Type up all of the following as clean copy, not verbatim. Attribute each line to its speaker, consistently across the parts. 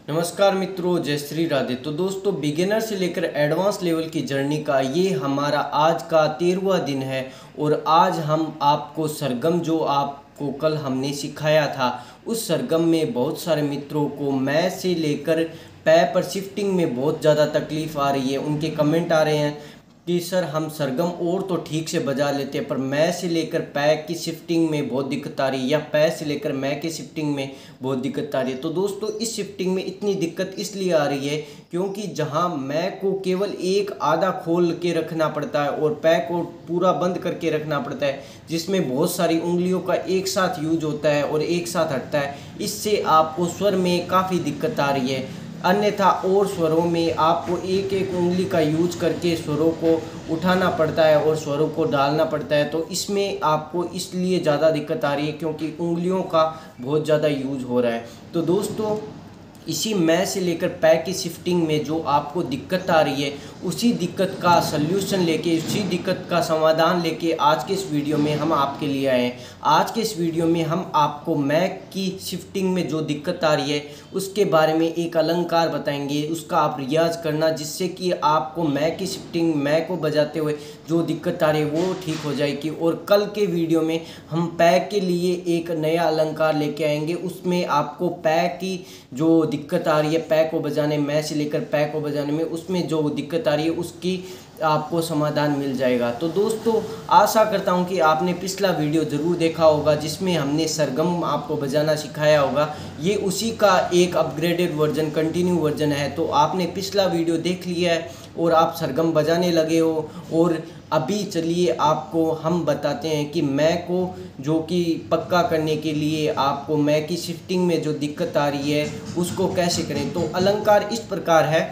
Speaker 1: नमस्कार मित्रों, जय श्री राधे। तो दोस्तों, बिगिनर से लेकर एडवांस लेवल की जर्नी का ये हमारा आज का 13वां दिन है। और आज हम आपको सरगम जो आपको कल हमने सिखाया था, उस सरगम में बहुत सारे मित्रों को मै से लेकर पै पर शिफ्टिंग में बहुत ज़्यादा तकलीफ़ आ रही है। उनके कमेंट आ रहे हैं कि सर हम सरगम और तो ठीक से बजा लेते हैं, पर मै से लेकर पै की शिफ्टिंग में बहुत दिक्कत आ रही है, या पै से लेकर मै की शिफ्टिंग में बहुत दिक्कत आ रही है। तो दोस्तों, इस शिफ्टिंग में इतनी दिक्कत इसलिए आ रही है क्योंकि जहां मै को केवल एक आधा खोल के रखना पड़ता है और पै को पूरा बंद करके रखना पड़ता है, जिसमें बहुत सारी उंगलियों का एक साथ यूज होता है और एक साथ हटता है। इससे आपको स्वर में काफ़ी दिक्कत आ रही है। अन्यथा और स्वरों में आपको एक एक उंगली का यूज करके स्वरों को उठाना पड़ता है और स्वरों को डालना पड़ता है। तो इसमें आपको इसलिए ज़्यादा दिक्कत आ रही है क्योंकि उंगलियों का बहुत ज़्यादा यूज हो रहा है। तो दोस्तों, इसी मै से लेकर पै की शिफ्टिंग में जो आपको दिक्कत आ रही है, उसी दिक्कत का सल्यूशन लेके, उसी दिक्कत का समाधान लेके आज के इस वीडियो में हम आपके लिए आए हैं। आज के इस वीडियो में हम आपको मै की शिफ्टिंग में जो दिक्कत आ रही है उसके बारे में एक अलंकार बताएंगे। उसका आप रियाज करना, जिससे कि आपको मै की शिफ्टिंग, मै को बजाते हुए जो दिक्कत आ रही है वो ठीक हो जाएगी। और कल के वीडियो में हम पै के लिए एक नया अलंकार लेके आएंगे। उसमें आपको पै की जो दिक्कत आ रही है, पै को बजाने, मै से लेकर पै को बजाने में, उसमें जो दिक्कत आ रही है उसकी आपको समाधान मिल जाएगा। तो दोस्तों, आशा करता हूं कि आपने पिछला वीडियो ज़रूर देखा होगा जिसमें हमने सरगम आपको बजाना सिखाया होगा। ये उसी का एक अपग्रेडेड वर्जन, कंटिन्यू वर्जन है। तो आपने पिछला वीडियो देख लिया है और आप सरगम बजाने लगे हो। और अभी चलिए आपको हम बताते हैं कि मै को जो कि पक्का करने के लिए आपको मै की शिफ्टिंग में जो दिक्कत आ रही है उसको कैसे करें। तो अलंकार इस प्रकार है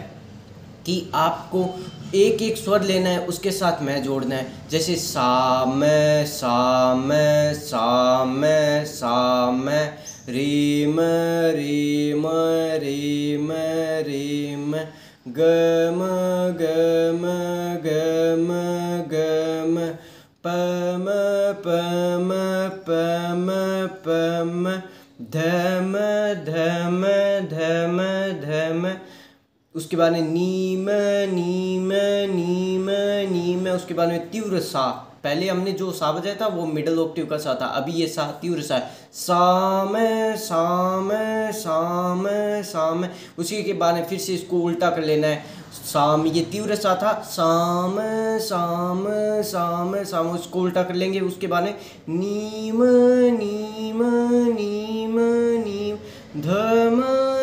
Speaker 1: कि आपको एक एक स्वर लेना है, उसके साथ मै जोड़ना है। जैसे सा मै सा मै सा मै सा मै, रे म रे म रे म रे म, ग म ग म ग म ग म, प म प म प म प म, ध म ध म ध म ध म। उसके बाद में नीम नीम नीम नीम। उसके बाद में तीव्र सा। पहले हमने जो सा बजाया था वो मिडल ऑक्टिव का सा था, अभी ये सा तीव्र सा है। साम साम साम साम। उसी के बाद में फिर से इसको उल्टा कर लेना है। साम, ये तीव्र सा था, साम साम साम साम, उसको उल्टा कर लेंगे। उसके बाद में नीम नीम नीम नीम, धम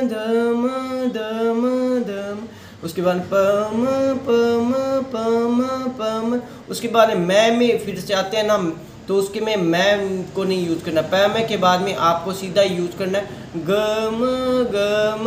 Speaker 1: धम धम धम। उसके बाद पम पम पम पम। उसके बाद मै में फिर से आते हैं ना, तो उसके में मै को नहीं यूज करना। पै के बाद में आपको सीधा यूज करना है गम गम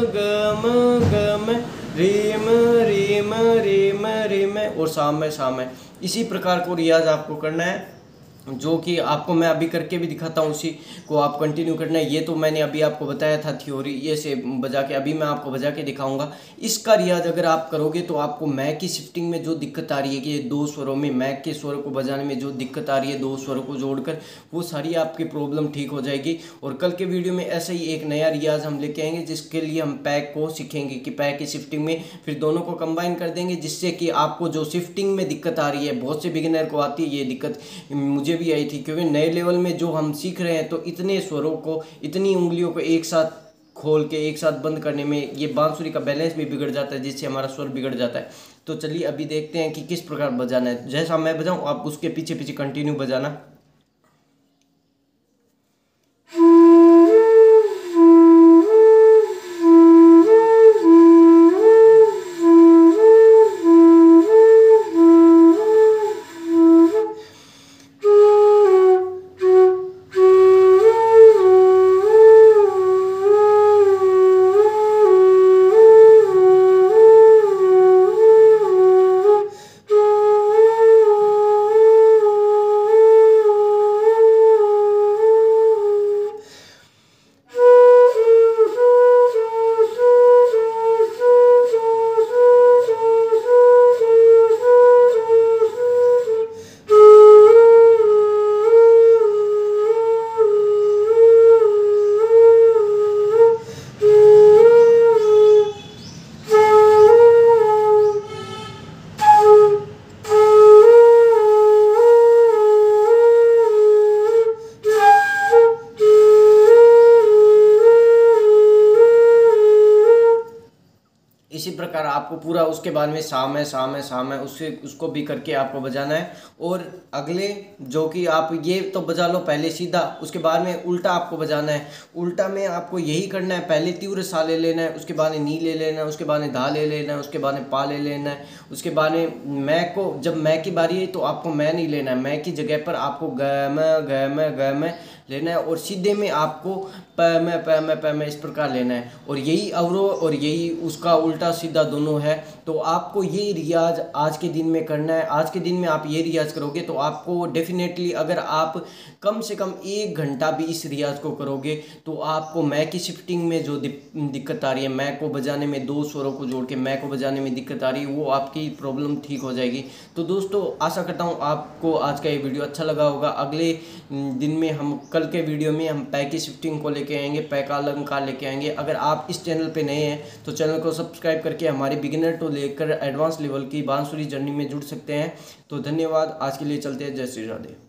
Speaker 1: गम गम, रेम रेम रेम रेम और साम। इसी प्रकार को रियाज आपको करना है, जो कि आपको मैं अभी करके भी दिखाता हूँ। उसी को आप कंटिन्यू करना है। ये तो मैंने अभी आपको बताया था थ्योरी, ये से बजा के, अभी मैं आपको बजा के दिखाऊंगा। इसका रियाज अगर आप करोगे तो आपको मै की शिफ्टिंग में जो दिक्कत आ रही है कि ये दो स्वरों में, मै के स्वर को बजाने में जो दिक्कत आ रही है दो स्वरों को जोड़कर, वो सारी आपकी प्रॉब्लम ठीक हो जाएगी। और कल के वीडियो में ऐसा ही एक नया रियाज हम लेके आएंगे, जिसके लिए हम पै को सीखेंगे कि पै की शिफ्टिंग में फिर दोनों को कंबाइन कर देंगे, जिससे कि आपको जो शिफ्टिंग में दिक्कत आ रही है, बहुत से बिगिनर को आती है ये दिक्कत, मुझे भी आई थी। क्योंकि नए लेवल में जो हम सीख रहे हैं, तो इतने स्वरों को, इतनी उंगलियों को एक साथ खोल के एक साथ बंद करने में ये बांसुरी का बैलेंस भी बिगड़ जाता है, जिससे हमारा स्वर बिगड़ जाता है। तो चलिए अभी देखते हैं कि किस प्रकार बजाना है। जैसा मैं बजाऊं आप उसके पीछे पीछे कंटिन्यू बजाना। इसी प्रकार आपको पूरा उसके बाद में साम है उसको भी करके आपको बजाना है। और अगले जो कि आप ये तो बजा लो पहले सीधा, उसके बाद में उल्टा आपको बजाना है। उल्टा में आपको यही करना है, पहले तीव्र सा ले लेना है, उसके बाद में नी ले लेना है, उसके बाद में धा ले लेना है, उसके बाद में पा ले लेना है, उसके बाद में मैं को जब मैं की बारी है तो आपको मैं नहीं लेना है, मैं की जगह पर आपको ग में लेना है और सीधे में आपको प में इस प्रकार लेना है। और यही अवरोह और यही उसका उल्टा सीधा दोनों है। तो आपको ये रियाज आज के दिन में करना है। आज के दिन में आप ये रियाज करोगे तो आपको डेफिनेटली, अगर आप कम से कम 1 घंटा भी इस रियाज को करोगे तो आपको मैं की शिफ्टिंग में जो दिक्कत आ रही है, मैं को बजाने में 2 स्वरों को जोड़ के मैं को बजाने में दिक्कत आ रही है, वो आपकी प्रॉब्लम ठीक हो जाएगी। तो दोस्तों आशा करता हूँ आपको आज का ये वीडियो अच्छा लगा होगा। अगले दिन में हम कल के वीडियो में हम पै की शिफ्टिंग को लेके आएंगे, पै का अलंकार लेके आएंगे। अगर आप इस चैनल पे नए हैं तो चैनल को सब्सक्राइब करके हमारे बिगिनर टू लेकर एडवांस लेवल की बांसुरी जर्नी में जुड़ सकते हैं। तो धन्यवाद, आज के लिए चलते हैं। जय श्री राधे।